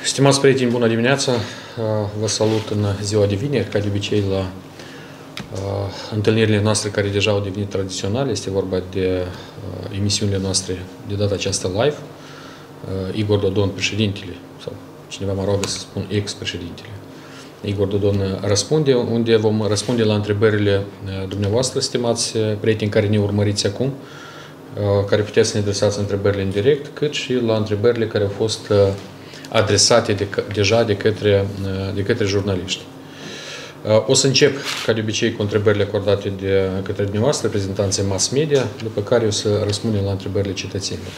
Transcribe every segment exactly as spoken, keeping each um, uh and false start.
Stimați prieteni, bună dimineața! Vă salut în ziua de vineri, ca de obicei la uh, întâlnirile noastre care deja au devenit tradiționale. Este vorba de uh, emisiunile noastre de data aceasta live. Uh, Igor Dodon, președintele, sau cineva mă rog să spun ex-președintele. Igor Dodon răspunde, unde vom răspunde la întrebările dumneavoastră, stimați prieteni care ne urmăriți acum, uh, care puteți să ne adresați întrebările în direct, cât și la întrebările care au fost uh, adresate de, deja de către, de către jurnaliști. O să încep, ca de obicei, cu întrebările acordate de către dumneavoastră, reprezentanții mass media, după care o să răspundem la întrebările cetățenilor.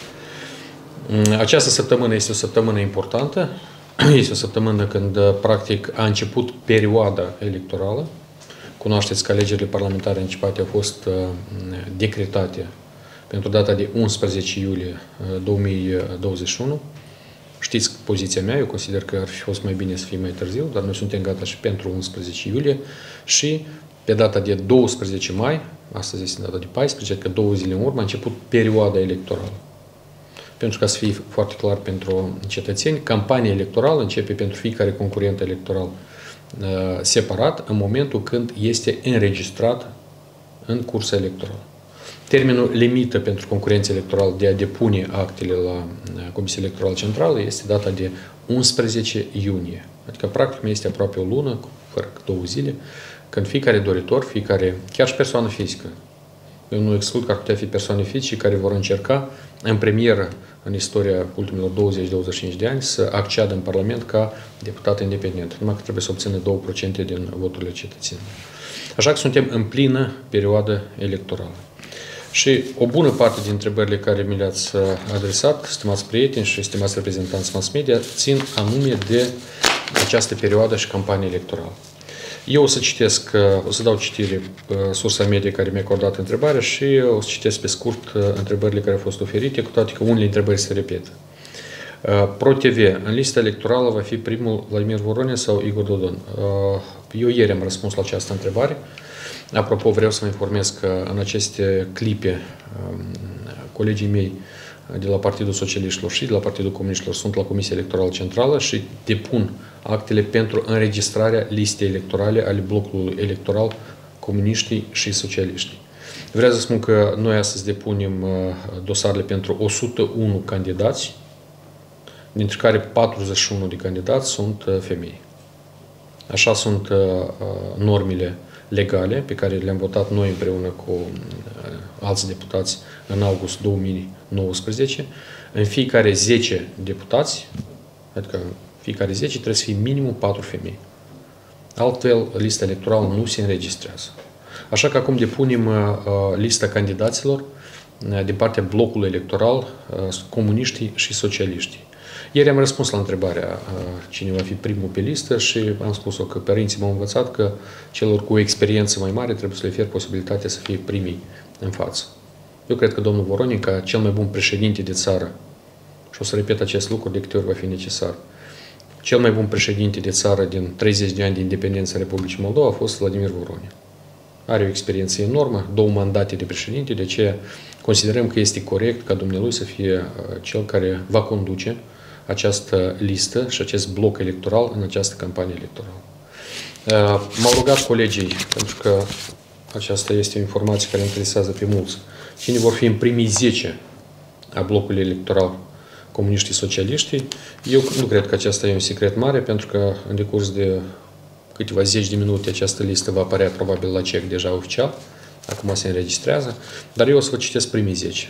Această săptămână este o săptămână importantă, este o săptămână când, practic, a început perioada electorală. Cunoașteți că alegerile parlamentare anticipate au fost decretate pentru data de unsprezece iulie două mii douăzeci și unu. Știți poziția mea, eu consider că ar fi fost mai bine să fie mai târziu, dar noi suntem gata și pentru unsprezece iulie și pe data de douăsprezece mai, astăzi este data de paisprezece, că două zile în urmă a început perioada electorală. Pentru ca să fie foarte clar pentru cetățeni, campania electorală începe pentru fiecare concurent electoral uh, separat în momentul când este înregistrat în cursa electorală. Termenul limită pentru concurenții electorali de a depune actele la Comisia Electorală Centrală este data de unsprezece iunie. Adică, practic, mai este aproape o lună, fără două zile, când fiecare doritor, fiecare, chiar și persoană fizică, eu nu exclud că ar putea fi persoane fizice care vor încerca, în premieră, în istoria ultimilor douăzeci douăzeci și cinci de ani, să acceadă în Parlament ca deputat independent. Numai că trebuie să obțină două la sută din voturile cetățenilor. Așa că suntem în plină perioadă electorală. Și o bună parte din întrebările care mi le-ați adresat, stimați prieteni și stimați reprezentanți mass media, țin anume de această perioadă și campanie electorală. Eu o să citesc, o să dau citire sursa medie care mi-a acordat întrebarea și o să citesc pe scurt întrebările care au fost oferite, cu toate că unele întrebări se repetă. ProTV, în lista electorală va fi primul Vladimir Voronin sau Igor Dodon? Eu ieri am răspuns la această întrebare. Apropo, vreau să vă informez că în aceste clipe colegii mei de la Partidul Socialiștilor și de la Partidul Comuniștilor sunt la Comisia Electorală Centrală și depun actele pentru înregistrarea listei electorale ale blocului electoral comuniștii și socialiștii. Vreau să spun că noi astăzi depunem dosarele pentru o sută unu candidați, dintre care patruzeci și unu de candidați sunt femei. Așa sunt normele legale pe care le-am votat noi împreună cu alți deputați în august două mii nouăsprezece. În fiecare zece deputați, adică fiecare zece, trebuie să fie minimum patru femei. Altfel, lista electorală nu se înregistrează. Așa că acum depunem uh, lista candidaților uh, din partea blocului electoral uh, comuniștii și socialiștii. Ieri am răspuns la întrebarea cine va fi primul pe listă și am spus-o că părinții m-au învățat că celor cu experiență mai mare trebuie să le ofere posibilitatea să fie primii în față. Eu cred că domnul Voronin, ca cel mai bun președinte de țară, și o să repet acest lucru de câte ori va fi necesar, cel mai bun președinte de țară din treizeci de ani de independență a Republicii Moldova a fost Vladimir Voronin. Are o experiență enormă, două mandate de președinte, de aceea considerăm că este corect ca dumnealui să fie cel care va conduce această listă și acest bloc electoral în această campanie electorală. M-au rugat colegii, pentru că aceasta este o informație care interesează pe mulți, cine vor fi în primii zece a blocului electoral comuniștii socialiștii. Eu nu cred că acesta e un secret mare, pentru că în decurs de câteva zeci de minute această listă va apărea probabil la C E C deja oficial, acum se înregistrează, dar eu o să vă citesc primii zece.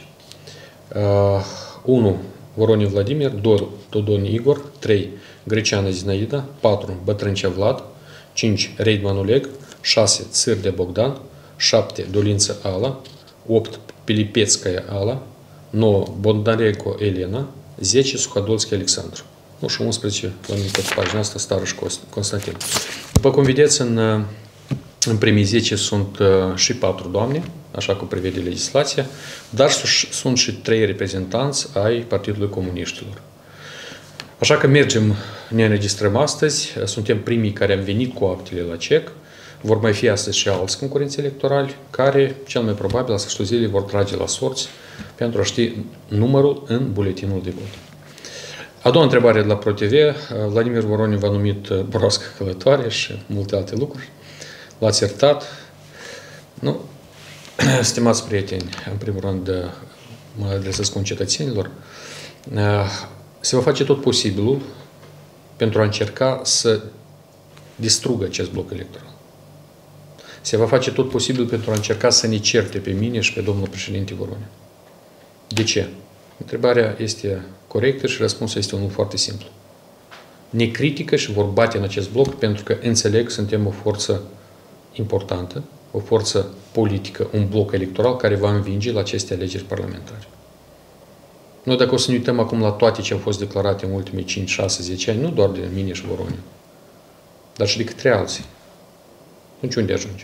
unu. Voronin Vladimir, doi. Dodon Igor, trei. Greceană Zinaida, patru. Bătrâncea Vlad, cinci. Reidman Oleg, șase. Țârdea Bogdan, șapte. Dolință Ala, opt. Pilipețcaia Ala, nouă. Bondarenko Elena, zece. Suhadolski Alexandru. Nu, și unsprezece, la mine pe pagina asta, Staroș Constantin. După cum vedeți, în, în primii zece sunt uh, și patru doamne, așa cum prevede legislația, dar sunt și trei reprezentanți ai Partidului Comuniștilor. Așa că mergem, ne înregistrăm astăzi, suntem primii care am venit cu actele la C E C, vor mai fi astăzi și alți concurenți electorali, care, cel mai probabil, la sfârșitul zilei vor trage la sorți pentru a ști numărul în buletinul de vot. A doua întrebare de la ProTV. Vladimir Voronin v-a numit broască călătoare și multe alte lucruri. L-ați iertat. Nu? Stimați prieteni, în primul rând mă adresez concetățenilor. Se va face tot posibilul pentru a încerca să distrugă acest bloc electoral. Se va face tot posibil pentru a încerca să ne certe pe mine și pe domnul președinte Voronin. De ce? Întrebarea este corectă și răspunsul este unul foarte simplu. Ne critică și vor bate în acest bloc pentru că înțeleg că suntem o forță importantă, o forță politică, un bloc electoral care va învinge la aceste alegeri parlamentare. Noi dacă o să ne uităm acum la toate ce au fost declarate în ultimii cinci, șase, zece ani, nu doar de mine și Voronin, dar și de către alții, atunci unde ajungem?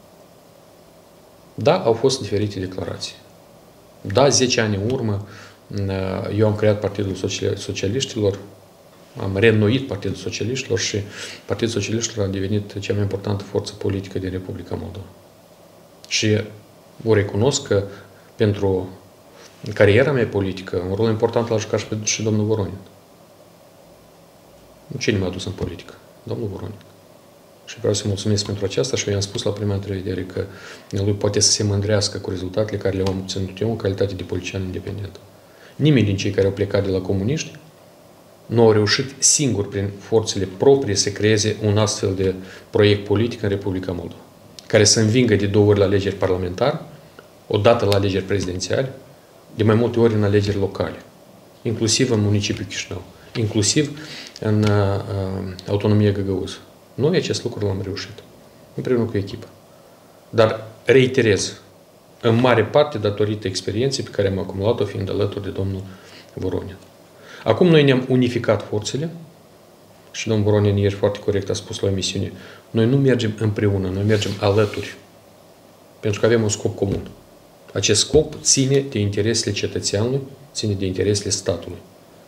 Da, au fost diferite declarații. Da, zece ani în urmă, eu am creat Partidul Socialiștilor, am reînnoit Partidul Socialiștilor și Partidul Socialiștilor a devenit cea mai importantă forță politică din Republica Moldova. Și o recunosc că pentru cariera mea politică, un rol important l-a jucat și, pe, și domnul Voronin. Cine m-a dus în politică? Domnul Voronin. Și vreau să-i mulțumesc pentru aceasta și eu i-am spus la prima întrevedere că lui poate să se mândrească cu rezultatele care le-am obținut eu în calitate de politician independent. Nimeni din cei care au plecat de la comuniști nu au reușit singur prin forțele proprii să creeze un astfel de proiect politic în Republica Moldova, care să învingă de două ori la alegeri parlamentare, o dată la alegeri prezidențiale, de mai multe ori în alegeri locale, inclusiv în municipiul Chișinău, inclusiv în uh, autonomia Găgăuză. Noi acest lucru l-am reușit, împreună cu echipa. Dar reiterez, în mare parte datorită experienței pe care am acumulat-o fiind alături de domnul Voronin. Acum noi ne-am unificat forțele și domnul Voronin ieri foarte corect a spus la emisiune, noi nu mergem împreună, noi mergem alături, pentru că avem un scop comun. Acest scop ține de interesele cetățeanului, ține de interesele statului.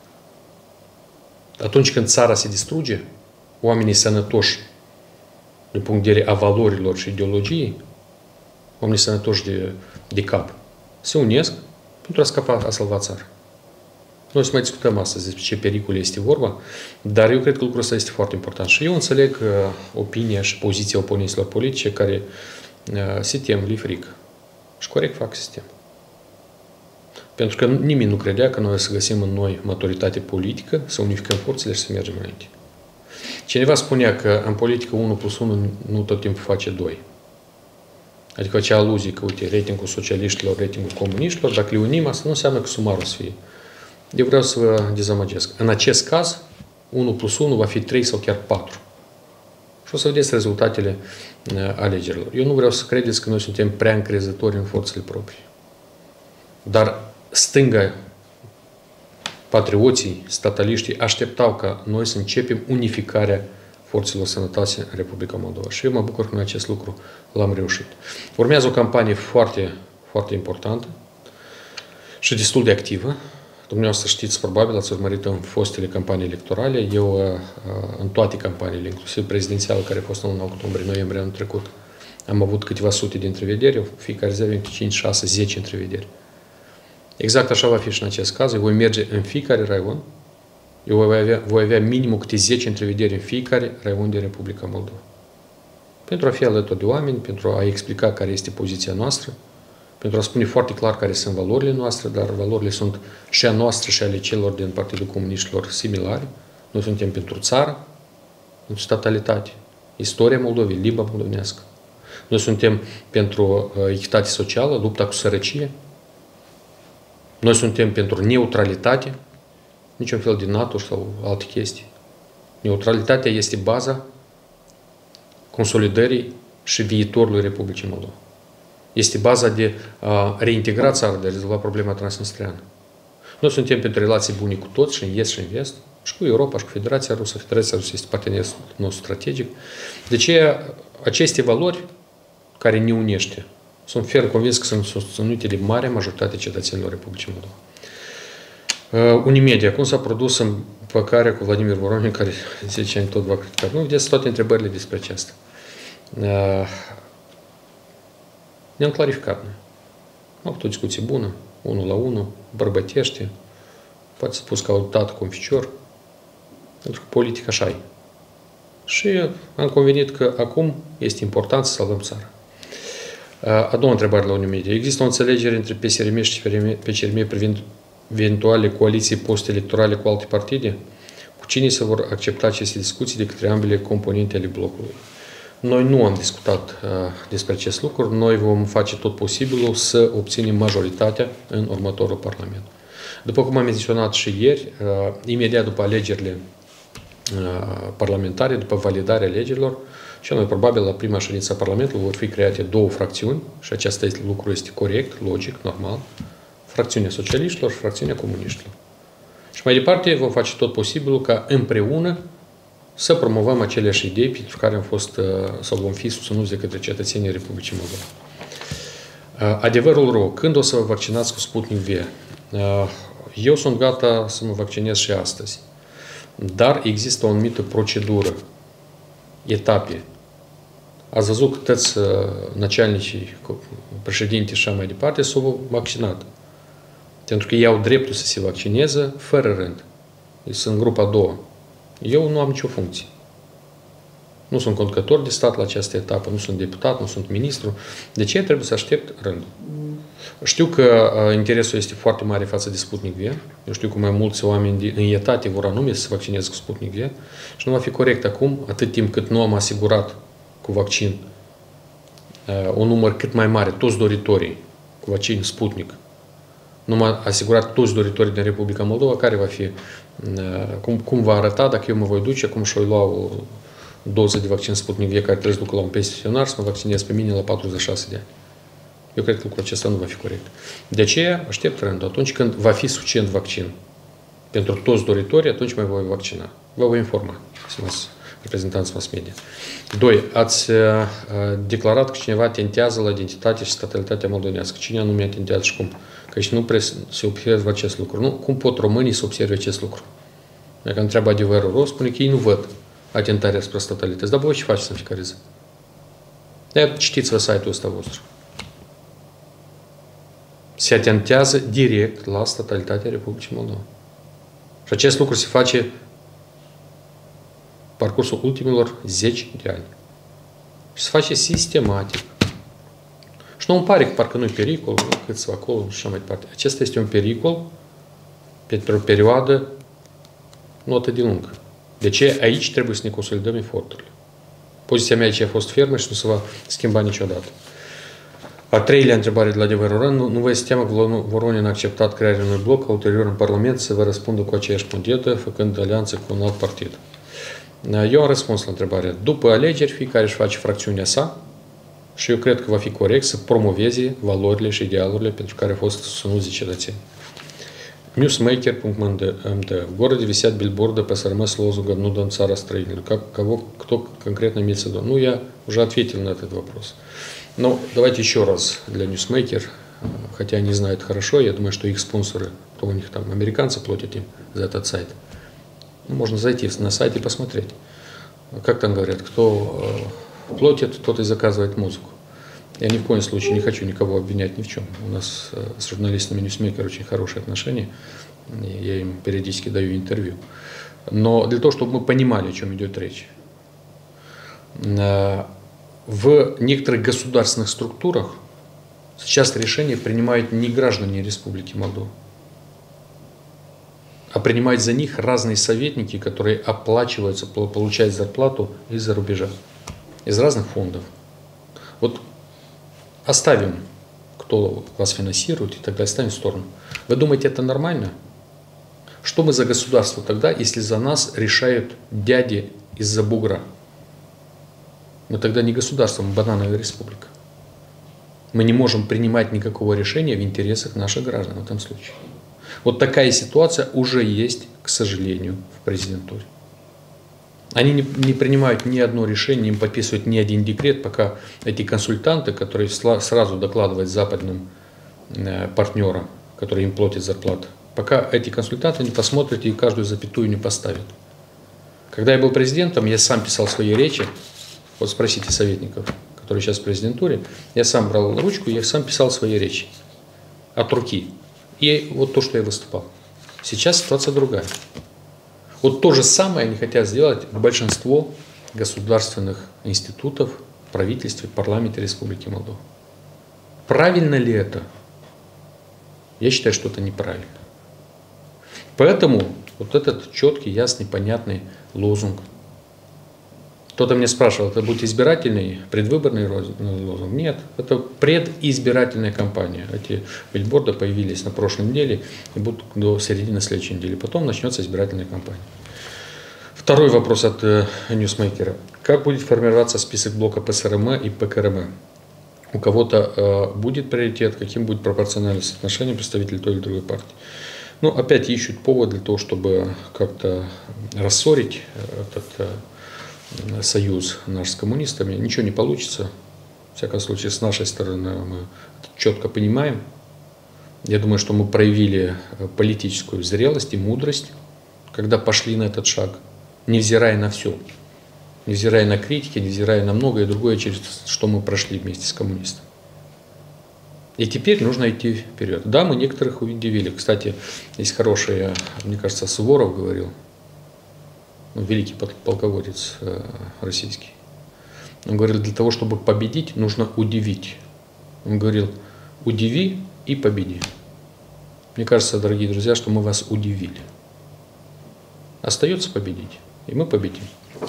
Atunci când țara se distruge, oamenii sănătoși, din punct de vedere a valorilor și ideologiei, oamenii sănătoși de, de cap, se unesc pentru a scapa, a salva țara. Noi să mai discutăm astăzi despre ce pericole este vorba, dar eu cred că lucrul ăsta este foarte important. Și eu înțeleg uh, opinia și poziția oponenților politice care uh, se tem, li frică. Și corect fac sistem. Pentru că nimeni nu credea că noi o să găsim în noi maturitate politică, să unificăm forțele și să mergem înainte. Cineva spunea că în politică unu plus unu nu tot timpul face doi. Adică acea aluzie că, uite, ratingul socialiștilor, ratingul comuniștilor, dacă le unim, asta nu înseamnă că sumarul să fie. Eu vreau să vă dezamăgesc. În acest caz, unu plus unu va fi trei sau chiar patru. Și o să vedeți rezultatele alegerilor. Eu nu vreau să credeți că noi suntem prea încrezători în forțele proprii. Dar stânga, patrioții, stataliștii așteptau ca noi să începem unificarea forțelor sănătoase în Republica Moldova. Și eu mă bucur că noi acest lucru l-am reușit. Urmează o campanie foarte, foarte importantă și destul de activă. Dumneavoastră știți, probabil, ați urmărit în fostele campanii electorale. Eu, în toate campaniile, inclusiv prezidențială, care a fost în octombrie-noiembrie anul trecut, am avut câteva sute de întrevederi, fiecare zi avem cinci, șase, zece întrevederi. Exact așa va fi și în acest caz. Eu voi merge în fiecare raion. Eu voi avea, voi avea minimum câte zece întrevederi în fiecare raion din Republica Moldova. Pentru a fi alături de oameni, pentru a explica care este poziția noastră, pentru a spune foarte clar care sunt valorile noastre, dar valorile sunt și a noastră și ale celor din Partidul Comuniștilor similare. Noi suntem pentru țară, pentru statalitate, istoria Moldovei, limba moldovenească. Noi suntem pentru echitate socială, lupta cu sărăcie. Noi suntem pentru neutralitate, niciun fel de NATO sau alte chestii. Neutralitatea este baza consolidării și viitorului Republicii Moldova. Este baza de a reintegra țara, de a rezolva problema transnistreană. Noi suntem pentru relații bune cu toți, și în est și în vest, și cu Europa, și cu Federația Rusă. Federația Rusă este partenerul nostru strategic. De aceea, aceste valori care ne unește, sunt ferm convins că sunt susținute de marea majoritate a cetățenilor Republicii Moldova. Uh, Unimedia, cum s-a produs împăcarea cu Vladimir Voronin, care zece ani tot va critica? Nu vedeți toate întrebările despre aceasta. Uh, Ne-am clarificat noi. Am avut o discuție bună, unul la unul, bărbătește, poate să spus ca un tată conficior, pentru că politica așa e. Și am convenit că acum este important să salvăm țara. A doua întrebare la Uniunea Media. Există o înțelegere între P S R M și P C R M privind eventuale coaliții post-electorale cu alte partide? Cu cine se vor accepta aceste discuții de către ambele componente ale blocului? Noi nu am discutat uh, despre acest lucru. Noi vom face tot posibilul să obținem majoritatea în următorul Parlament. După cum am menționat și ieri, uh, imediat după alegerile uh, parlamentare, după validarea alegerilor, cel mai probabil la prima ședință a Parlamentului vor fi create două fracțiuni și acest lucru este corect, logic, normal. Fracțiunea socialiștilor și fracțiunea comuniștilor. Și mai departe vom face tot posibilul ca împreună să promovăm aceleași idei pentru care am fost sau vom fi susținuți de către cetățenii Republicii Moldova. Adevărul rău, când o să vă vaccinați cu Sputnik V? Eu sunt gata să mă vaccinez și astăzi. Dar există o anumită procedură, etape. Ați văzut că toți начальnicii, președintii și așa mai departe s-au vaccinat. Pentru că ei au dreptul să se vaccineze fără rând. Deci sunt grupa a doua. Eu nu am nicio funcție. Nu sunt conducător de stat la această etapă, nu sunt deputat, nu sunt ministru. De ce trebuie să aștept rândul? Știu că interesul este foarte mare față de Sputnik V. Eu știu că mai mulți oameni în etate vor anume să se vaccineze cu Sputnik V. Și nu va fi corect acum, atât timp cât nu am asigurat cu vaccin un număr cât mai mare, toți doritorii cu vaccin Sputnik, nu m-a asigurat toți doritorii din Republica Moldova, care va fi, cum, cum va arăta dacă eu mă voi duce, cum și-o lua o doză de vaccin Sputnik V care trebuie să ducă la un pensionar să mă vaccinez pe mine la patruzeci și șase de ani. Eu cred că lucrul acesta nu va fi corect. De aceea aștept rândul. Atunci când va fi suficient vaccin pentru toți doritorii, atunci mă voi vaccina. Vă voi informa, stimați reprezentanți mass media. Doi. Ați uh, declarat că cineva atentează la identitatea și statalitatea moldovenească. Cine anume atentează și cum? Că și nu prea se observă acest lucru. Nu? Cum pot românii să observe acest lucru? Dacă întreabă adevărul rău, spune că ei nu văd atentarea spre statalități. Dar voi ce faceți în fiecare zi? De-aia citiți-vă site-ul ăsta vostru. Se atentează direct la statalitatea Republicii Moldova. Și acest lucru se face parcursul ultimilor zeci de ani. Și se face sistematic. Și nu îmi pare că parcă nu-i pericol, câțiva acolo și așa mai departe. Acesta este un pericol pentru o perioadă nu atât de lungă. De ce aici trebuie să ne consolidăm eforturile? Poziția mea aici a fost fermă și nu se va schimba niciodată. A treilea întrebare de la adevărul rău, nu, nu vă este teamă că Voronin a acceptat crearea unui bloc, ulterior în Parlament să vă răspundă cu aceeași monedă, făcând alianță cu un alt partid. Eu am răspuns la întrebare. După alegeri, fiecare își face fracțiunea sa și eu cred că va fi corect să promoveze valorile și idealurile pentru care au fost susținuți de cetățeni. Newsmaker punct m d. В городе висят билборды по СРМ с лозунгом «Ну дом цара строителю». Как, кого, кто конкретно имеется в виду? Ну, я уже ответил на этот вопрос. Но давайте еще раз для Newsmaker, хотя они знают хорошо, я думаю, что их спонсоры, кто у них там, американцы платят им за этот сайт. Можно зайти на сайт и посмотреть. Как там говорят, кто платит, тот и заказывает музыку. Я ни в коем случае не хочу никого обвинять ни в чем. У нас с журналистами Newsmaker очень хорошие отношения. Я им периодически даю интервью. Но для того, чтобы мы понимали, о чем идет речь. В некоторых государственных структурах сейчас решения принимают не граждане Республики Молдова, а принимают за них разные советники, которые оплачиваются, получают зарплату из-за рубежа, из разных фондов. Вот оставим, кто вас финансирует, и тогда оставим в сторону. Вы думаете, это нормально? Что мы за государство тогда, если за нас решают дяди из-за бугра? Мы тогда не государство, мы банановая республика. Мы не можем принимать никакого решения в интересах наших граждан в этом случае. Вот такая ситуация уже есть, к сожалению, в президентуре. Они не, не принимают ни одно решение, не подписывают ни один декрет, пока эти консультанты, которые сразу докладывают западным э, партнерам, которые им платят зарплату, пока эти консультанты не посмотрят и каждую запятую не поставят. Когда я был президентом, я сам писал свои речи. Вот спросите советников, которые сейчас в президентуре. Я сам брал ручку, я сам писал свои речи. От руки. И вот то, что я выступал. Сейчас ситуация другая. Вот то же самое они хотят сделать большинство государственных институтов, правительстве, парламенте Республики Молдова. Правильно ли это? Я считаю, что это неправильно. Поэтому вот этот четкий, ясный, понятный лозунг. Кто-то меня спрашивал, это будет избирательный, предвыборный лозунг? Нет, это предизбирательная кампания. Эти бильборды появились на прошлой неделе и будут до середины следующей недели. Потом начнется избирательная кампания. Второй вопрос от э, ньюсмейкера. Как будет формироваться список блока ПСРМ и ПКРМ? У кого-то э, будет приоритет, каким будет пропорциональное соотношение представителей той или другой партии? Ну, опять ищут повод для того, чтобы как-то рассорить этот э, союз наш с коммунистами. Ничего не получится. В всяком случае, с нашей стороны мы это четко понимаем. Я думаю, что мы проявили политическую зрелость и мудрость, когда пошли на этот шаг, невзирая на все. Невзирая на критики, невзирая на многое другое, через что мы прошли вместе с коммунистами. И теперь нужно идти вперед. Да, мы некоторых удивили. Кстати, есть хороший, мне кажется, Суворов говорил, великий полководец российский. Он говорил, для того, чтобы победить, нужно удивить. Он говорил, удиви и победи. Мне кажется, дорогие друзья, что мы вас удивили. Остается победить, и мы победим.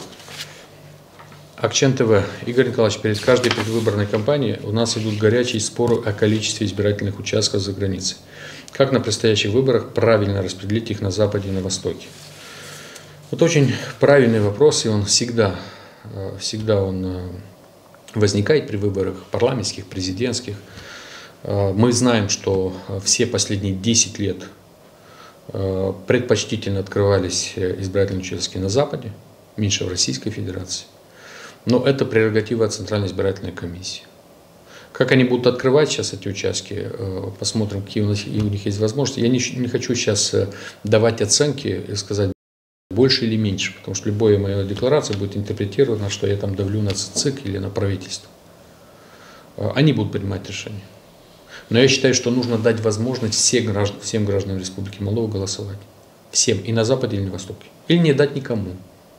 Акчен ТВ. Игорь Николаевич, перед каждой предвыборной кампанией у нас идут горячие споры о количестве избирательных участков за границей. Как на предстоящих выборах правильно распределить их на Западе и на Востоке? Вот очень правильный вопрос, и он всегда, всегда он возникает при выборах парламентских, президентских. Мы знаем, что все последние десять лет предпочтительно открывались избирательные участки на Западе, меньше в Российской Федерации. Но это прерогатива Центральной избирательной комиссии. Как они будут открывать сейчас эти участки, посмотрим, какие у них есть возможности. Я не, не хочу сейчас давать оценки и сказать больше или меньше, потому что любая моя декларация будет интерпретирована, что я там давлю на ЦИК или на правительство. Они будут принимать решения. Но я считаю, что нужно дать возможность всем гражданам, всем гражданам Республики Молдова голосовать. Всем, и на Западе, или на Востоке. Или не дать никому.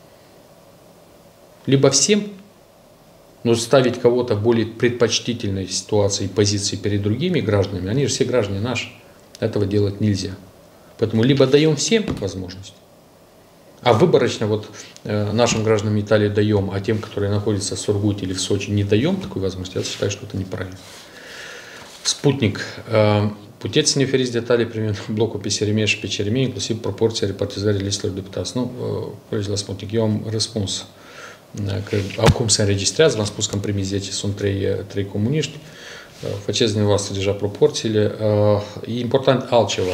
Либо всем, но ставить кого-то в более предпочтительной ситуации и позиции перед другими гражданами, они же все граждане наши, этого делать нельзя. Поэтому либо даем всем возможность, а выборочно вот э, нашим гражданам Италии даем, а тем, которые находятся в Сургуте или в Сочи, не даем такую возможность, я считаю, что это неправильно. Спутник. Puteți să ne oferiți detalii privind blocul P S R M și P C R M, inclusiv proporția repartizării listelor deputați? Nu, colegi la Sputnik, eu am răspuns că acum se înregistrează, v-am spus că în primii zece sunt trei, trei comuniști, faceți dumneavoastră deja proporțiile. E important altceva.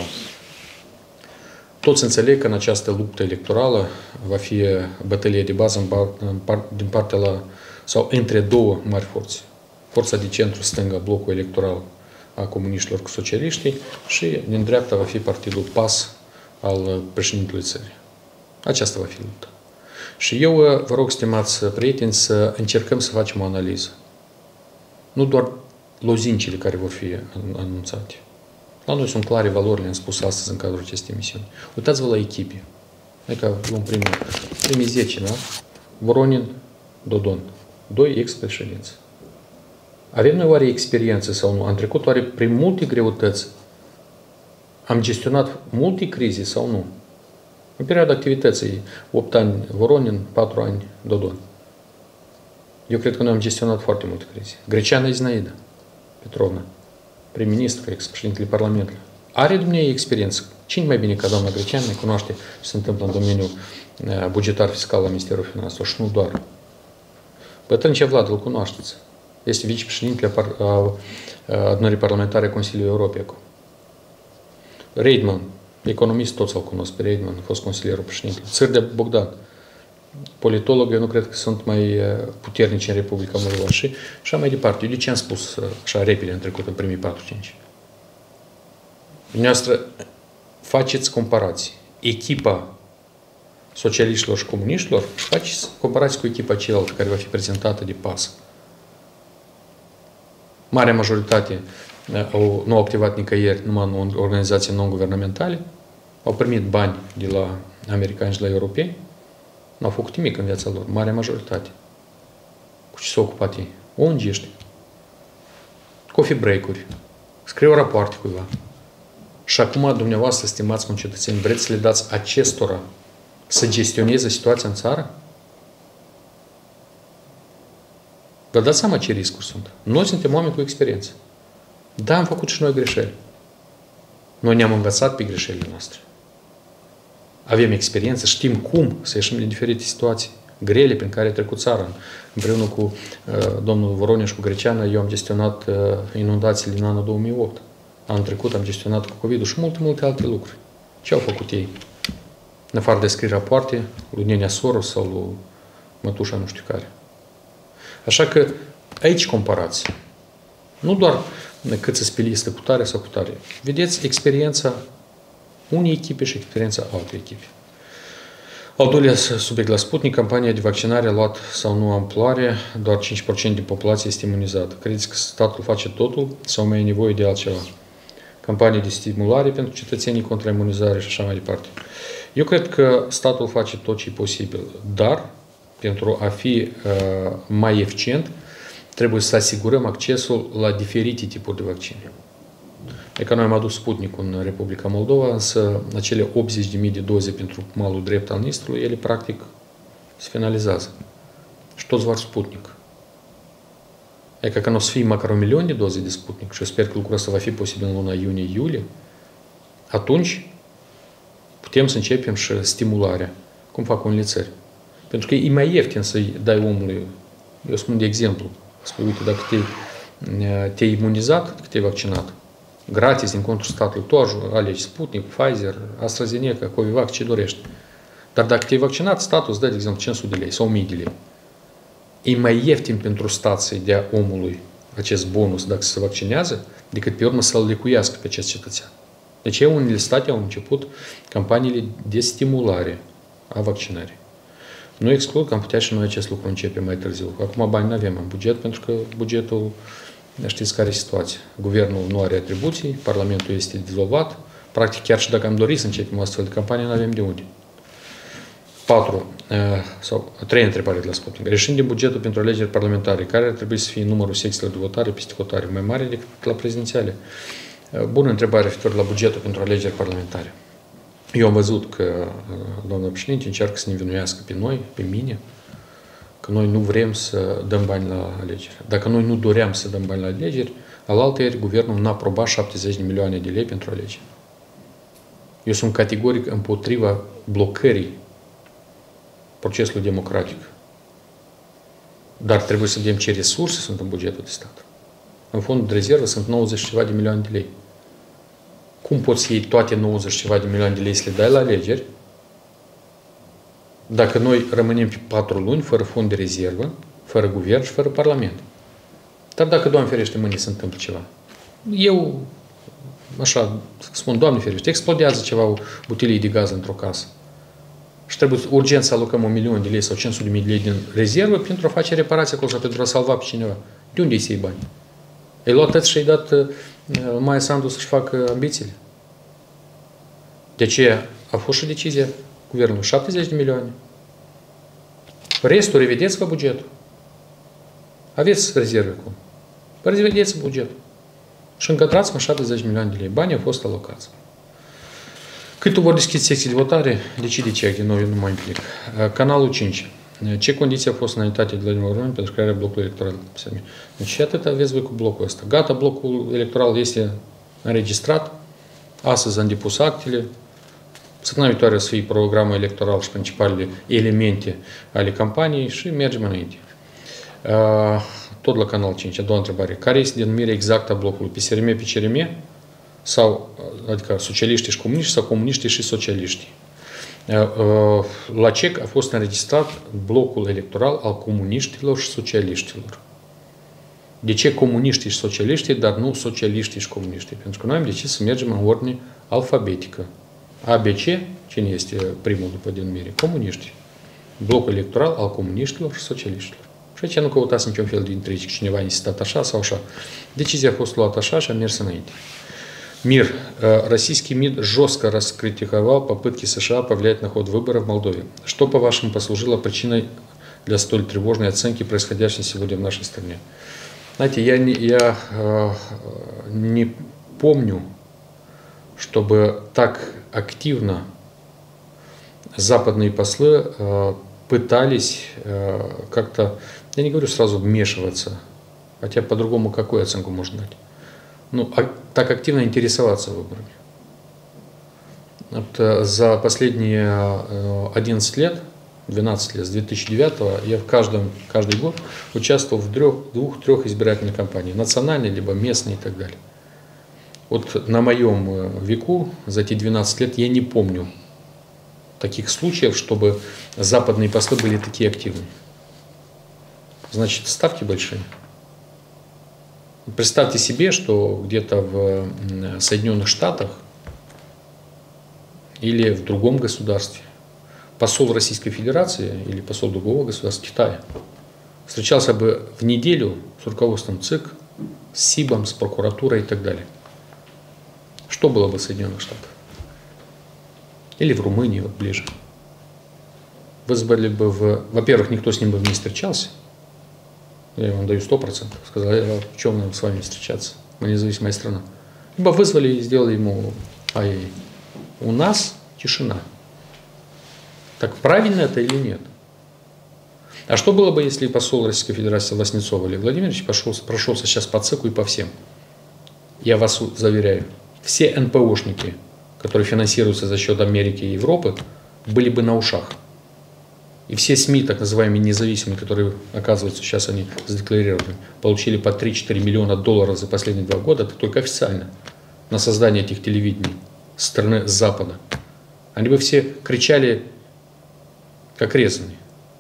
Toți înțeleg că în această luptă electorală va fi bătălie de bază din partea la, sau între două mari forțe. Forța de centru-stânga, blocul electoral a comuniștilor cu socialiștii și din dreapta va fi partidul P A S al președintelui țării. Aceasta va fi lupta. Și eu vă rog, stimați prieteni, să încercăm să facem o analiză. Nu doar lozincile care vor fi anunțate. La noi sunt clare valorile, am spus astăzi în cadrul acestei emisiuni. Uitați-vă la echipe. Adică luăm primul, primii zece, da? Voronin, Dodon, doi ex-președinți. Avem noi oare experiență sau nu? Am trecut oare prin multe greutăți? Am gestionat multe crize sau nu? În perioada activității, opt ani Voronin, patru ani Dodon. Eu cred că noi am gestionat foarte multe crize. Greceana Zinaida Petrovna, prim-ministru, ex-președintele Parlamentului. Are dumneavoastră experiență. Cine mai bine ca doamna Greceană cunoaște ce se întâmplă în domeniul bugetar fiscal la Ministerul Finanțelor și nu doar. Bătrâncea Vlad, îl cunoașteți. Este vicepreședintele adunării parlamentare a Consiliului Europei acum. Reidman, economist, toți îl cunosc pe Reidman, a fost consilierul președintelui. Țârdea Bogdan, politolog, eu nu cred că sunt mai puternici în Republica Moldova. Și așa mai departe. Eu de ce am spus așa repede în trecut, în primii patru cinci? Dumneavoastră faceți comparații. Echipa socialiștilor și comuniștilor, faceți comparații cu echipa cealaltă care va fi prezentată de P A S. Marea majoritate nu au activat nicăieri, numai în organizații non-guvernamentale. au primit bani de la americani și de la europeni, n-au făcut nimic în viața lor, marea majoritate. Cu ce s-au ocupat ei? O îngești. Coffee break-uri. Scriu rapoarte cuiva. Și acum, dumneavoastră, stimați concetățeni, vreți să le dați acestora să gestioneze situația în țară? Vă dați seama ce riscuri sunt. Noi suntem oameni cu experiență. Da, am făcut și noi greșeli. Noi ne-am învățat pe greșelile noastre. Avem experiență, știm cum să ieșim din diferite situații grele prin care a trecut țara. Împreună cu uh, domnul Voroneș, cu Greceană, eu am gestionat uh, inundațiile în anul două mii opt. Anul trecut am gestionat cu COVID-ul și multe, multe alte lucruri. Ce au făcut ei? În afară de scrie rapoarte, lui Nenea Soros sau lui Mătușa nu știu care. Așa că aici comparați. Nu doar cât să speli este cu tare sau cu tare. Vedeți experiența unei echipe și experiența altei echipe. Al doilea subiect la Sputnik, campania de vaccinare a luat sau nu amploare, doar cinci la sută din populație este imunizată. Credeți că statul face totul sau mai e nevoie de altceva? Campanie de stimulare pentru cetățenii contra imunizare și așa mai departe. Eu cred că statul face tot ce e posibil, dar pentru a fi uh, mai eficient, trebuie să asigurăm accesul la diferite tipuri de vaccine. E că noi am adus Sputnik în Republica Moldova, însă acele optzeci de mii de doze pentru malul drept al Nistrului, ele practic se finalizează. Și toți vor Sputnik. E că când o să fie măcar un milion de doze de Sputnik, și eu sper că lucrul ăsta va fi posibil în luna iunie-iulie, atunci putem să începem și stimularea, cum fac unele țări. Pentru că e mai ieftin să-i dai omului, eu spun de exemplu, spui, uite, dacă te-ai te imunizat, dacă te-ai vaccinat, gratis din contul statului, tu alegi Sputnik, Pfizer, AstraZeneca, Covivac, ce dorești. Dar dacă te-ai vaccinat, statul îți dă, de exemplu, cinci sute de lei sau o mie de lei. E mai ieftin pentru stat să-i dea omului acest bonus dacă se vaccinează, decât pe urmă să-l lecuiască pe acest cetățean. Deci unele state au început campaniile de stimulare a vaccinării. Nu exclud că am putea și noi acest lucru începe mai târziu. Acum bani nu avem în buget, pentru că bugetul, știți care e situația. Guvernul nu are atribuții, Parlamentul este dizolvat. Practic, chiar și dacă am dorit să începem o astfel de campanie, nu avem de unde. patru. Sau trei întrebări de la Sputnik. Reșind din bugetul pentru alegeri parlamentare, care ar trebui să fie numărul secțiilor de votare peste hotare mai mare decât la prezidențiale? Bună întrebare referitor la bugetul pentru alegeri parlamentare. Eu am văzut că doamna președinte încearcă să ne vinuiască pe noi, pe mine, că noi nu vrem să dăm bani la alegeri. Dacă noi nu doream să dăm bani la alegeri, alaltăieri guvernul n-a aprobat șaptezeci de milioane de lei pentru alegeri. Eu sunt categoric împotriva blocării procesului democratic. Dar trebuie să vedem ce resurse sunt în bugetul de stat. În fondul de rezervă sunt nouăzeci și ceva de milioane de lei. Cum poți să iei toate nouăzeci și ceva de milioane de lei să le dai la alegeri dacă noi rămânem pe patru luni fără fond de rezervă, fără guvern și fără parlament? Dar dacă, Doamne ferește, mâine se întâmplă ceva. Eu, așa, spun, Doamne ferește, explodează ceva butilii de gaz într-o casă. Și trebuie urgent să alocăm un milion de lei sau cinci sute de mii de lei din rezervă pentru a face reparații acolo sau pentru a salva pe cineva. De unde îi să iei bani? Ai luat tăți și ai dat uh, Maia Sandu să-și facă ambițiile. De aceea a fost și decizia guvernului șaptezeci de milioane. Restul, revedeți-vă bugetul. Aveți rezerve acum. Revedeți bugetul. Și încătrați-mă șaptezeci de milioane de lei. Banii au fost alocați. Cât vor deschide secții de votare, decide ce, din nou eu nu mă implic. Canalul cinci. Ce condiții au fost înaintate de la România pentru crearea blocului electoral? Deci și atât aveți voi cu blocul ăsta. Gata, blocul electoral este înregistrat. Astăzi am depus actele. Săptămâna viitoare să fie programul electoral și principalele elemente ale campaniei și mergem înainte. Tot la canal cinci, a doua întrebare. Care este denumirea exactă a blocului? P S R M, P C R M? Sau, adică socialiștii și comuniști sau comuniștii și socialiștii? La C E C a fost înregistrat blocul electoral al comuniștilor și socialiștilor. De ce comuniștii și socialiștii, dar nu socialiștii și comuniștii? Pentru că noi am decis să mergem în ordine alfabetică. A B C, cine este primul după denumire? Comuniști. Blocul electoral al comuniștilor și socialiștilor. Și aici nu căutați niciun fel de intrigi, cineva a insistat așa sau așa. Decizia a fost luată așa și a mers înainte. Мир. Российский МИД жестко раскритиковал попытки США повлиять на ход выборов в Молдове. Что, по-вашему, послужило причиной для столь тревожной оценки происходящей сегодня в нашей стране? Знаете, я не, я, э, не помню, чтобы так активно западные послы э, пытались э, как-то, я не говорю сразу вмешиваться, хотя по-другому какую оценку можно дать, ну, а, так активно интересоваться выборами. Вот, э, за последние э, одиннадцать лет, двенадцать лет, с две тысячи девятого я в каждом, каждый год участвовал в двух-трех избирательных кампаниях, национальной, либо местной и так далее. Вот на моем веку, за эти двенадцать лет, я не помню таких случаев, чтобы западные послы были такие активные. Значит, ставки большие. Представьте себе, что где-то в Соединенных Штатах или в другом государстве посол Российской Федерации или посол другого государства, Китая, встречался бы в неделю с руководством ЦИК, с СИБом, с прокуратурой и так далее. Что было бы в Соединенных Штатах? Или в Румынии, вот ближе. Вызвали бы в... Во-первых, никто с ним бы не встречался. Я вам даю сто процентов. Сказали, а в чем нам с вами встречаться? Мы независимая страна. Либо вызвали и сделали ему ай-яй-яй. У нас тишина. Так правильно это или нет? А что было бы, если посол Российской Федерации Лоснецов Олег Владимирович пошел, прошелся сейчас по ЦИКу и по всем? Я вас заверяю, все эн пэ о-шники, которые финансируются за счет Америки и Европы, были бы на ушах. И все СМИ, так называемые независимые, которые, оказывается, сейчас они задекларированы, получили по три-четыре миллиона долларов за последние два года, это только официально, на создание этих телевидений со стороны Запада. Они бы все кричали, как резаные.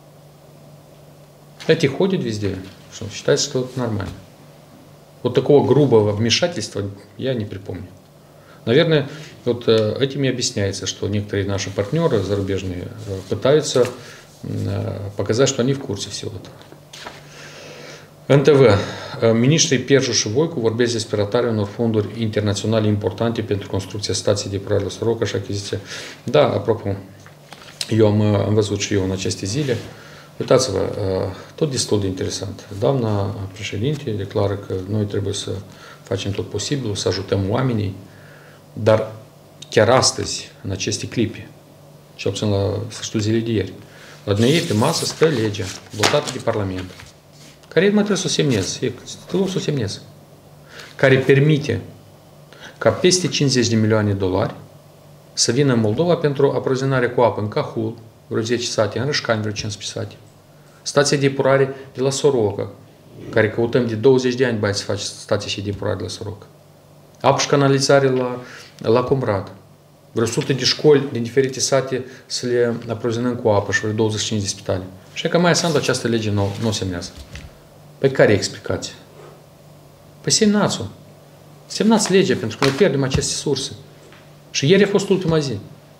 Эти ходят везде, что считается, что это нормально. Вот такого грубого вмешательства я не припомню. Наверное, вот этим и объясняется, что некоторые наши партнеры зарубежные пытаются показать, что они в курсе всего этого. эн тэ вэ. Ministrii Pierju și Voicu vorbesc despre ratarea unor fonduri internaționale importante pentru construcția stației de epurare la Soroca și achiziția. Da, apropo, eu am, am văzut și eu în aceste zile. Uitați-vă, tot destul de interesant. Doamna președinte declară că noi trebuie să facem tot posibilul, să ajutăm oamenii, dar chiar astăzi, în aceste clipe, cel puțin la sfârșitul zilei de ieri, la dumneavoastră pe masă stă legea votată de Parlament, care mai trebuie să o semnez, trebuie să o semnez, care permite ca peste cincizeci de milioane de dolari să vină în Moldova pentru aprovizionare cu apă în Cahul, vreo zece sate, în Rășcani vreo cincisprezece sate. Stația de epurare de la Soroca, care căutăm de douăzeci de ani bani să faci stația și de epurare de la Soroca. Apă și canalizare la, la Comrat. Vreo sute de școli din diferite sate să le aprovizionăm cu apă și vreo douăzeci și cinci de spitale. Și că mai sunt această lege nu, nu semnează. Păi care e explicația? Păi semnați-o. Semnați legea, pentru că noi pierdem aceste surse. Și ieri a fost ultima zi.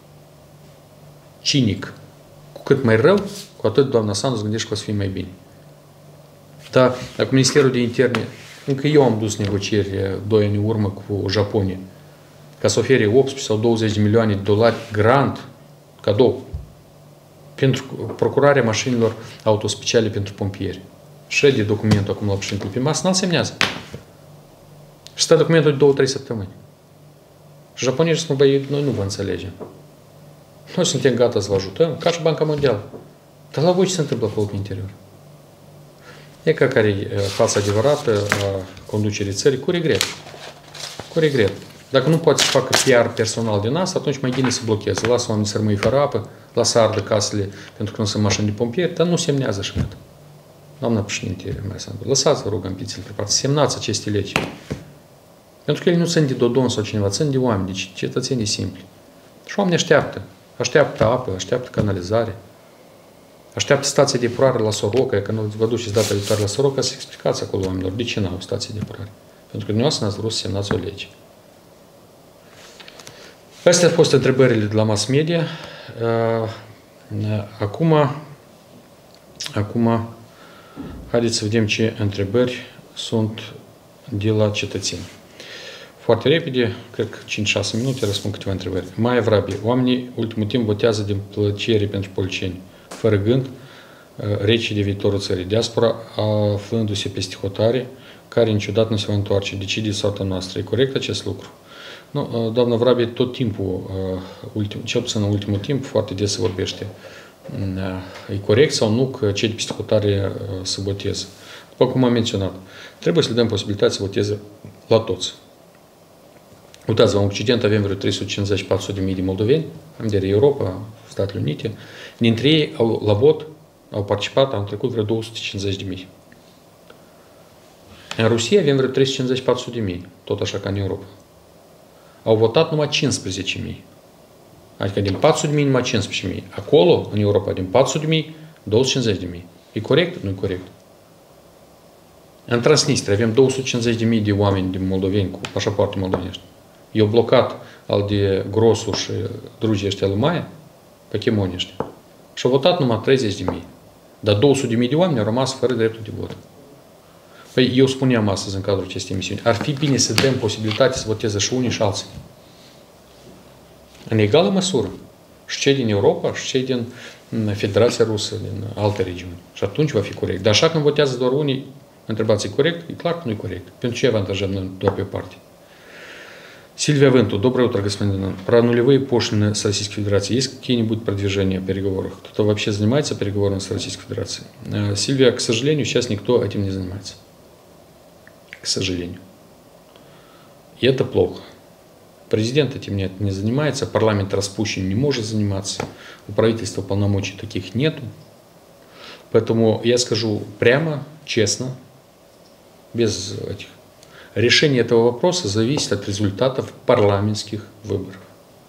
Cinic. Cu cât mai rău, cu atât doamna Sandu gândește că o să fie mai bine. Dar dacă Ministerul de Interne, încă eu am dus negocieri doi ani în urmă cu Japonia, ca să ofere optsprezece sau douăzeci de milioane de dolari grant, cadou, pentru procurarea mașinilor autospeciale pentru pompieri. Și de documentul acum la președintele pe masă, n-l semnează. Și stă documentul de două-trei săptămâni. Și japonii spun, băi, noi nu vă înțelegem. Noi suntem gata să vă ajutăm, ca și Banca Mondială. Dar la voi ce se întâmplă acolo pe interior? E ca care e fața adevărată a conducerii țării, cu regret. Cu regret. Dacă nu poate să facă P R personal din asta, atunci mai bine să blocheze. Lasă oamenii să rămâi fără apă, lasă ardă casele pentru că nu sunt mașini de pompieri, dar nu semnează și gata. Doamna președinte, lăsați, vă rog, ambițiile pe parte, semnați aceste legi. Pentru că ele nu sunt de Dodon sau cineva, sunt de oameni, de cetățenii simpli. Și oamenii așteaptă. Așteaptă apă, așteaptă canalizare. Așteaptă stația de epurare la Soroca, că nu vă duceți data viitoare la Soroca, să explicați acolo oamenilor de ce n-au stație de epurare. Pentru că dumneavoastră n-ați vrut să semnați o lege. Astea au fost întrebările de la mass media. Acum, acum haideți să vedem ce întrebări sunt de la cetățeni. Foarte repede, cred că cinci șase minute, răspund câteva întrebări. Maia Vrabi, oamenii ultimul timp votează din plăcere pentru policieni, fără gând, rece de viitorul țării. Diaspora, aflându-se peste hotare, care niciodată nu se va întoarce, decide soarta noastră. E corect acest lucru? Nu, doamna Vrabi, tot timpul, ultim, cel puțin în ultimul timp, foarte des se vorbește. E corect sau nu că cei de peste hotare să voteze? După cum am menționat, trebuie să le dăm posibilitatea să voteze la toți. Uitați-vă, în Occident avem vreo trei sute cincizeci - patru sute de mii de moldoveni, am de Europa, Statele Unite. Dintre ei, au, la vot, au participat, au trecut vreo două sute cincizeci de mii. În Rusia avem vreo trei sute cincizeci - patru sute de mii, tot așa ca în Europa. Au votat numai cincisprezece mii. Adică din patru sute de mii numai cincisprezece mii. Acolo, în Europa, din patru sute de mii, două sute cincizeci de mii. E corect? Nu e corect. În Transnistria avem două sute cincizeci de mii de oameni din moldoveni cu pașapoarte moldovenești. Eu blocat al de Grosu și drugii ăștia lui Maia, Pokémoni ăștia. Și au votat numai treizeci de mii. Dar două sute de mii de oameni au rămas fără dreptul de vot. Păi eu spuneam astăzi în cadrul acestei emisiuni, ar fi bine să dăm posibilitatea să voteze și unii și alții. În egală măsură. Și cei din Europa, și cei din Federația Rusă, din alte regiuni. Și atunci va fi corect. Dar așa când votează doar unii, întrebați, e corect? E clar că nu e corect. Pentru ce avantajăm noi doar pe o parte? Сильвия Венту, доброе утро, господин. Про нулевые пошлины с Российской Федерацией есть какие-нибудь продвижения в переговорах? Кто-то вообще занимается переговорами с Российской Федерацией? Сильвия, к сожалению, сейчас никто этим не занимается. К сожалению. И это плохо. Президент этим не занимается, парламент распущен, не может заниматься, у правительства полномочий таких нету. Поэтому я скажу прямо, честно, без этих. Решение этого вопроса зависит от результатов парламентских выборов.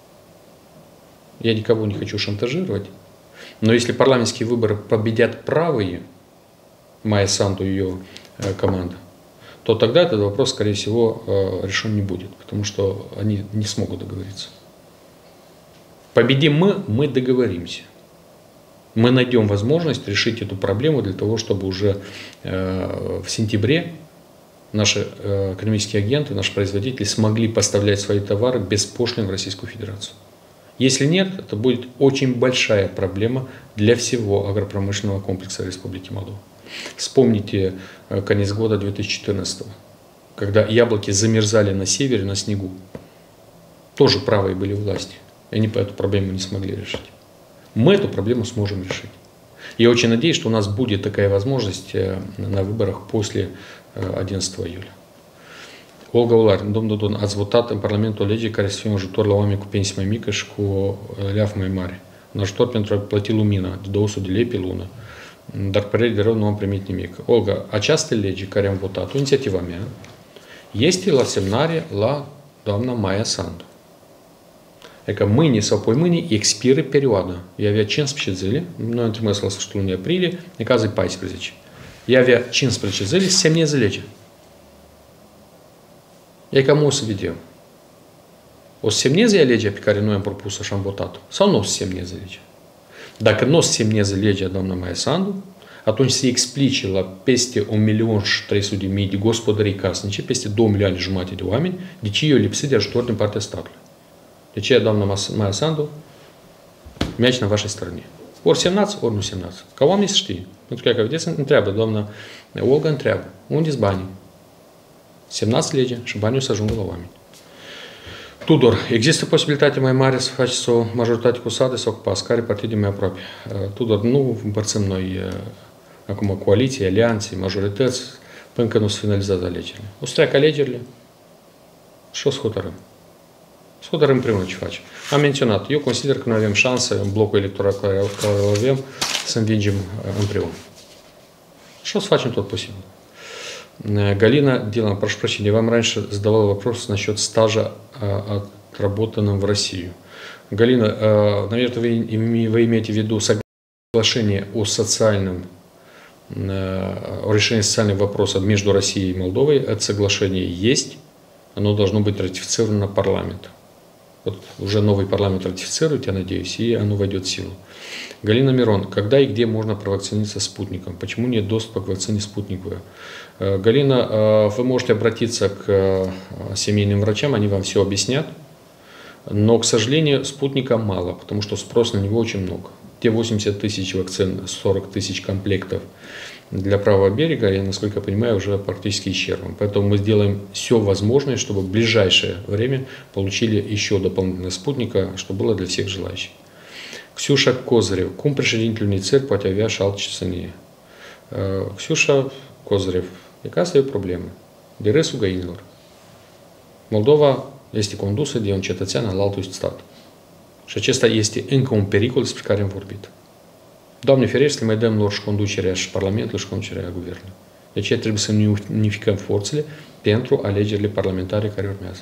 Я никого не хочу шантажировать, но если парламентские выборы победят правые, Майя Санду и ее команда, то тогда этот вопрос, скорее всего, решен не будет, потому что они не смогут договориться. Победим мы, мы договоримся. Мы найдем возможность решить эту проблему для того, чтобы уже в сентябре наши экономические агенты, наши производители смогли поставлять свои товары без пошлин в Российскую Федерацию. Если нет, это будет очень большая проблема для всего агропромышленного комплекса Республики Молдова. Вспомните конец года две тысячи четырнадцатого, когда яблоки замерзали на севере на снегу. Тоже правые были власти, и они эту проблему не смогли решить. Мы эту проблему сможем решить. Я очень надеюсь, что у нас будет такая возможность на выборах после одиннадцатого iulie. Olga Ular, domnul Don, ați votat în Parlamentul legii care să fie un ajutor la oameni cu pensii mai mică și cu leafă mai mare. Un ajutor pentru a plăti lumina de două sute de lei pe lună. Dar părere de rău nu am primit nimic. Olga, această lege care am votat, o inițiativa mea, este la semnare la doamna Maia Sandu. Adică mâine sau poimâine expiră perioada. Ea avea cincisprezece zile, noi am trimis la sfârșitul lunii aprilie, în caz e paisprezece. Ea avea cincisprezece zile să semneze legea. E cam o să vedem. O să semneze ea legea pe care noi am propus-o și am votat-o? Sau nu o să semneze legea? Dacă nu o să semneze legea doamna Maia Sandu, atunci se explice la peste un milion și trei sute de mii de gospodării casnice, peste două milioane jumate de oameni, de ce eu lipsit de ajutor din partea statului. De ce doamna Maia Sandu, мяч на вашей стороне. Ori semnați, ori nu semnați. Ca oamenii să știe. Pentru că, ca vedeți, întreabă, doamna Olga întreabă, unde-s banii? Semnați legea și banii o să ajungă la oameni. Tudor, există posibilitate mai mare să faceți o majoritate cu S A D E sau cu P A S? Care partide mai aproape? Tudor, nu împărțim noi acum coaliții, alianțe, majorități, până când nu se finalizează alegerile. O să treacă alegerile și o să hotărâm. Să hotărâm împreună ce facem. Am menționat, eu consider că noi avem șansă în blocul electoral care îl avem să învingem împreună. Și o să facem tot posibil. Галина Дилан, прошу прощения, я вам раньше задавал вопрос насчет стажа, отработанным в Россию. Галина, наверное, вы, вы имеете в виду соглашение о социальном, о решении социальных вопросов между Россией и Молдовой. Это соглашение есть, оно должно быть ратифицировано парламентом. Вот уже новый парламент ратифицирует, я надеюсь, и оно войдет в силу. Галина Мирон. Когда и где можно провакцинироваться спутником? Почему нет доступа к вакцине «Спутник В»? Галина, вы можете обратиться к семейным врачам, они вам все объяснят. Но, к сожалению, спутника мало, потому что спрос на него очень много. Те восемьдесят тысяч вакцин, сорок тысяч комплектов для правого берега, я, насколько я понимаю, уже практически исчерпан. Поэтому мы сделаем все возможное, чтобы в ближайшее время получили еще дополнительного спутника, что было для всех желающих. Ксюша Козырев. Cum președintele țări poate avea și altă cetățenie? Ксюша Козырев. E ca asta e o problemă. De râsul găinilor. Moldova este condusă de un cetățean al altui stat. Și acesta este încă un pericol despre care am vorbit. Doamne ferește, mai dăm lor și conducerea și Parlamentului și conducerea Guvernului. De aceea trebuie să ne unificăm forțele pentru alegerile parlamentare care urmează.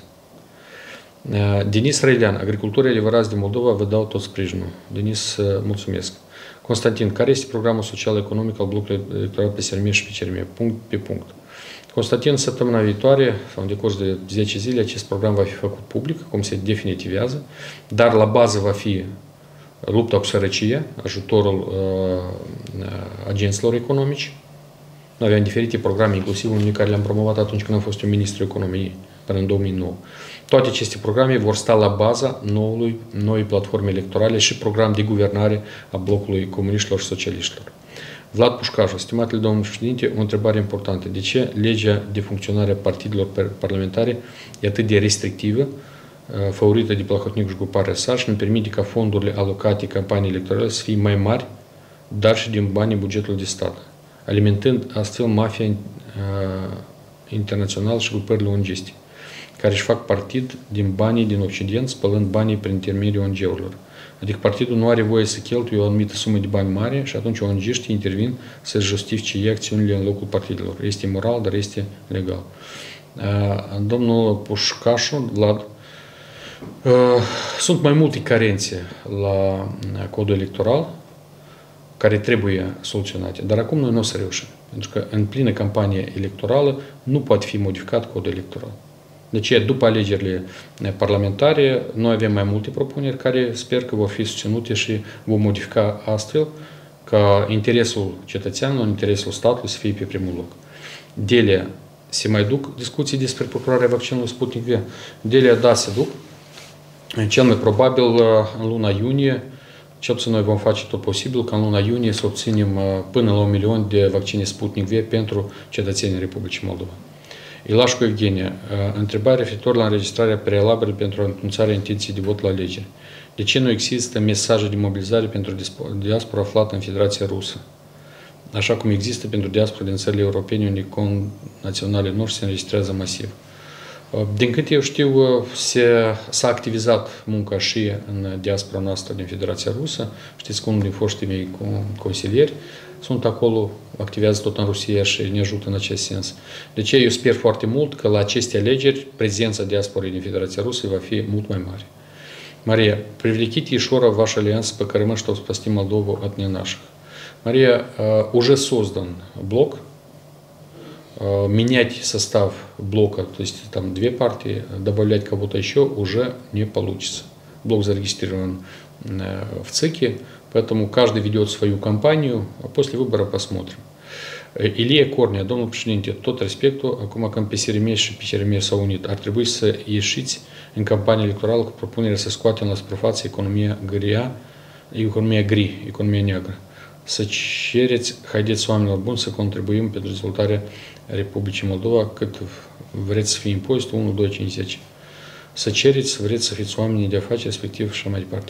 Denis Răilean, agricultorii adevărați din Moldova vă dau tot sprijinul. Denis, mulțumesc. Constantin, care este programul social-economic al blocului electoral P S R M și P C R M? Punct pe punct. Constantin, săptămâna viitoare, sau în decurs de zece zile, acest program va fi făcut public, cum se definitivează, dar la bază va fi lupta cu sărăcia, ajutorul uh, agenților economici. Noi aveam diferite programe, inclusiv unele care le-am promovat atunci când am fost eu ministru economiei, până în două mii nouă. Toate aceste programe vor sta la baza noului, noi platforme electorale și program de guvernare a blocului comuniștilor și socialiștilor. Vlad Pușcașu, stimatele domnul președinte, o întrebare importantă. De ce legea de funcționare a partidelor parlamentare e atât de restrictivă, favorită de Plahotniuc și Guparea sa și nu permite ca fondurile alocate campanii electorale să fie mai mari, dar și din banii bugetului de stat, alimentând astfel mafia uh, internațională și grupările O N G-iste, care își fac partid din banii din Occident, spălând banii prin intermediul O N G-urilor. Adică partidul nu are voie să cheltuie o anumită sumă de bani mari și atunci O N G-știi intervin să justifice ei acțiunile în locul partidelor. Este moral, dar este legal. Domnul Pușcașu, Vlad, sunt mai multe carențe la codul electoral care trebuie soluționate, dar acum noi nu o să reușim. Pentru că în plină campanie electorală nu poate fi modificat codul electoral. De aceea, după alegerile parlamentare, noi avem mai multe propuneri care sper că vor fi susținute și vom modifica astfel ca interesul cetățeanului, interesul statului să fie pe primul loc. Delea, se mai duc discuții despre procurarea vaccinului Sputnik V? Delea, da, se duc. Cel mai probabil în luna iunie, cel puțin noi vom face tot posibil ca în luna iunie să obținem până la un milion de vaccine Sputnik V pentru cetățenii Republicii Moldova. Ilașcu Evgenia, întrebare referitor la înregistrarea prealabilă pentru anunțarea intenției de vot la alegeri. De ce nu există mesaje de mobilizare pentru diaspora aflată în Federația Rusă? Așa cum există pentru diaspora din țările europene unde connaționale noștri se înregistrează masiv. Din câte eu știu, s-a activizat munca și în diaspora noastră din Federația Rusă. Știți că unul din foștii mei consilieri sunt acolo, activează tot în Rusia și ne ajută în acest sens. De ce eu sper foarte mult că la aceste alegeri prezența diasporei din Federația Rusă va fi mult mai mare. Мария, привлеките еще раз ваш альянс по КРМ, чтобы спасти Молдову от не наших. Мария, уже создан блок. Менять состав блока, то есть там две партии, добавлять кого-то еще уже не получится. Блок зарегистрирован в ЦИКе, поэтому каждый ведет свою кампанию, а после выбора посмотрим. Ilie Cornea, domnul președinte, tot respectul, acum când P S R M și P C R M s-au unit, ar trebui să ieșiți în campanie electorală cu propunerea să scoatem la suprafață economia grea, economia gri, economia neagră. Să cereți, haideți oamenilor buni să contribuim pentru dezvoltarea Republicii Moldova cât vreți să fie impozitul unu, doi, cinci, zece. Să cereți, să vreți să fiți oamenii de afaceri, respectiv și mai departe.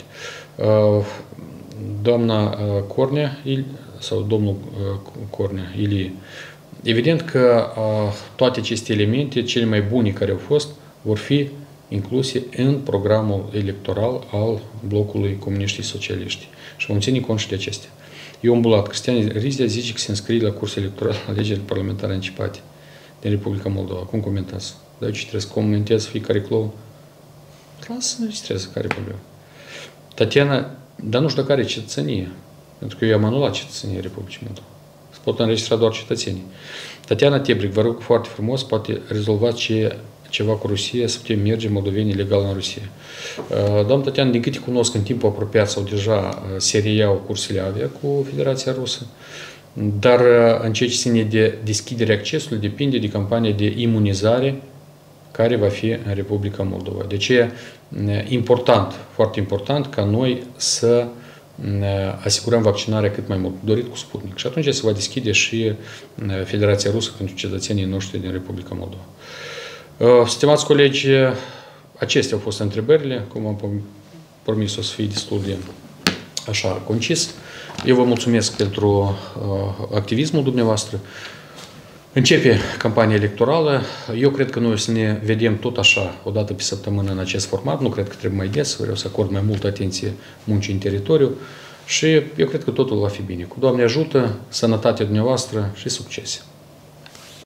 Doamna Cornea, sau domnul Cornea, Ilie, evident că toate aceste elemente, cele mai bune care au fost, vor fi incluse în programul electoral al blocului comuniștii socialiști. Și vom ține cont și de acestea. Ion Bulat, Cristian Rizia zice că se înscrie la curs electoral la alegerile parlamentare anticipate din Republica Moldova. Cum comentați? Dar ce trebuie să comentez fiecare clown? Lasă să înregistreze, care e problema. Tatiana, dar nu știu dacă are cetățenie, pentru că eu am anulat cetățenia Republicii Moldova. Se pot înregistra doar cetățenii. Tatiana Tebric, vă rog foarte frumos, poate rezolvați ce ceva cu Rusia, să putem merge moldovenii legal în Rusia. Doamna Tatiana, din câte cunosc, în timpul apropiat sau deja se reiau cursele avia cu Federația Rusă, dar în ceea ce ține de deschiderea accesului depinde de campania de imunizare care va fi în Republica Moldova. De aceea, important, foarte important, ca noi să asigurăm vaccinarea cât mai mult, dorit cu Sputnik. Și atunci se va deschide și Federația Rusă pentru cetățenii noștri din Republica Moldova. Stimați colegi, acestea au fost întrebările, cum am promis o să fie destul de așa concis. Eu vă mulțumesc pentru activismul dumneavoastră. Începe campania electorală. Eu cred că noi o să ne vedem tot așa, o dată pe săptămână în acest format. Nu cred că trebuie mai des, vreau să acord mai multă atenție muncii în teritoriu și eu cred că totul va fi bine. Cu Doamne ajută, sănătatea dumneavoastră și succes!